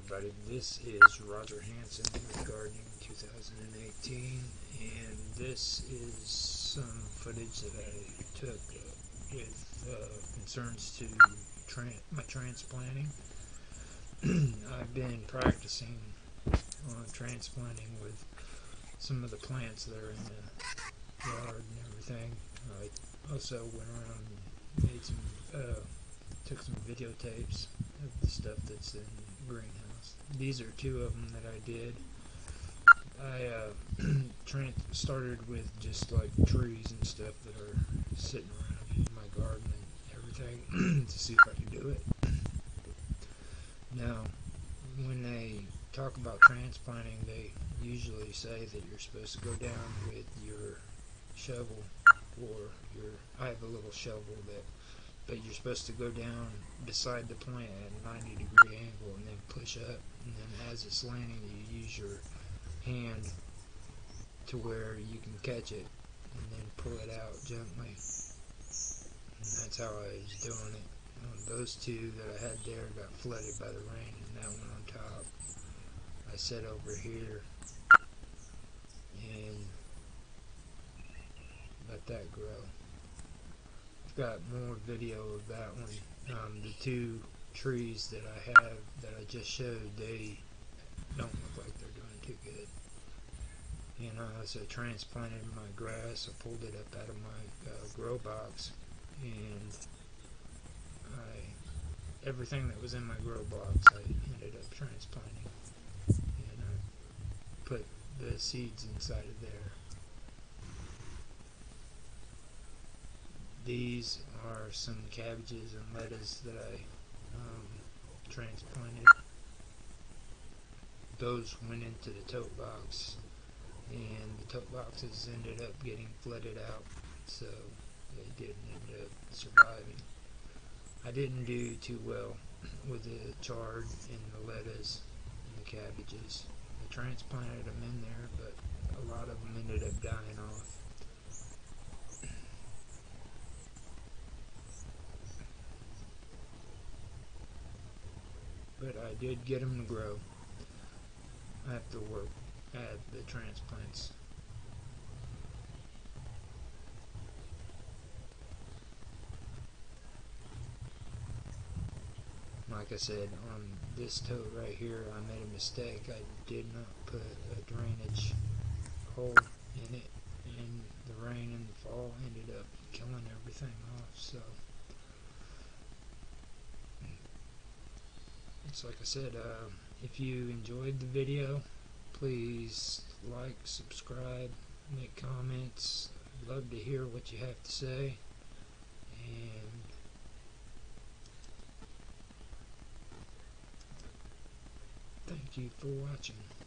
everybody, this is Roger Hansen with Gardening 2018, and this is some footage that I took with concerns to my transplanting. I've been practicing on transplanting with some of the plants that are in the yard and everything. I also went around and made took some videotapes of the stuff that's in the greenhouse. These are two of them that I did. I started with just like trees and stuff that are sitting around in my garden and everything to see if I can do it. Now, when they talk about transplanting, they usually say that you're supposed to go down with your shovel or I have a little shovel but you're supposed to go down beside the plant at a 90-degree angle and then push up, and then as it's landing you use your hand to where you can catch it and then pull it out gently. And that's how I was doing it. Those two that I had there got flooded by the rain, and that one on top I set over here and let that grow. Got more video of that one. The two trees that I have that I just showed, they don't look like they're doing too good. You know, as I transplanted my grass, I pulled it up out of my grow box, and everything that was in my grow box I ended up transplanting, and I put the seeds inside of there. These are some cabbages and lettuce that I transplanted. Those went into the tote box, and the tote boxes ended up getting flooded out, so they didn't end up surviving. I didn't do too well with the chard and the lettuce and the cabbages. I transplanted them in there, but a lot of them ended up dying off. But I did get them to grow. I have to work at the transplants. Like I said, on this tote right here, I made a mistake. I did not put a drainage hole in it, and the rain in the fall ended up killing everything off. So it's like I said, if you enjoyed the video, please like, subscribe, make comments. I'd love to hear what you have to say, and thank you for watching.